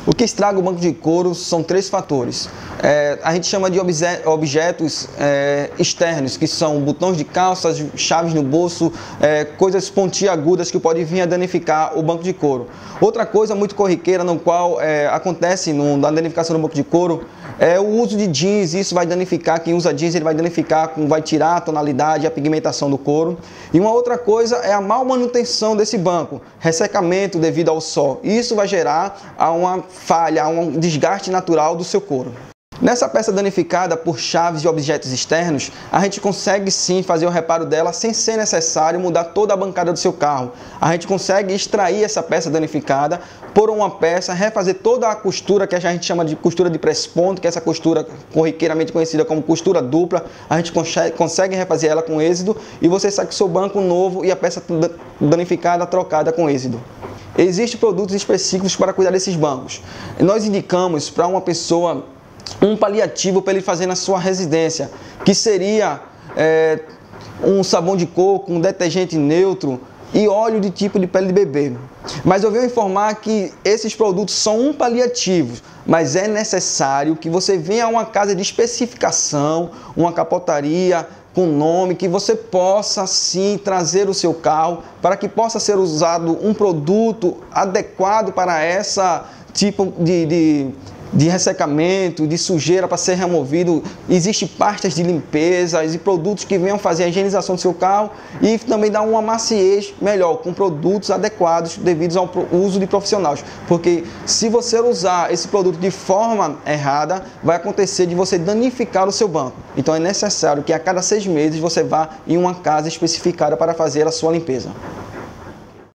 O que estraga o banco de couro são três fatores. A gente chama de objetos externos, que são botões de calças, chaves no bolso, coisas pontiagudas que podem vir a danificar o banco de couro. Outra coisa muito corriqueira no qual acontece na danificação do banco de couro é o uso de jeans. Isso vai danificar, quem usa jeans ele vai danificar, vai tirar a tonalidade e a pigmentação do couro. E uma outra coisa é a má manutenção desse banco, ressecamento devido ao sol. Isso vai gerar uma falha, um desgaste natural do seu couro. Nessa peça danificada por chaves e objetos externos, a gente consegue sim fazer o reparo dela sem ser necessário mudar toda a bancada do seu carro. A gente consegue extrair essa peça danificada, pôr uma peça, refazer toda a costura que a gente chama de costura de press-ponto, que é essa costura corriqueiramente conhecida como costura dupla. A gente consegue refazer ela com êxito e você sai com o seu banco novo e a peça danificada trocada com êxito. Existem produtos específicos para cuidar desses bancos. Nós indicamos para uma pessoa um paliativo para ele fazer na sua residência, que seria um sabão de coco, um detergente neutro e óleo de tipo de pele de bebê. Mas eu venho informar que esses produtos são um paliativo, mas é necessário que você venha a uma casa de especificação, uma capotaria com nome, que você possa sim trazer o seu carro para que possa ser usado um produto adequado para essa tipo de ressecamento, de sujeira para ser removido. Existem pastas de limpeza e produtos que venham fazer a higienização do seu carro e também dar uma maciez melhor, com produtos adequados devido ao uso de profissionais. Porque se você usar esse produto de forma errada, vai acontecer de você danificar o seu banco. Então é necessário que a cada 6 meses você vá em uma casa especificada para fazer a sua limpeza.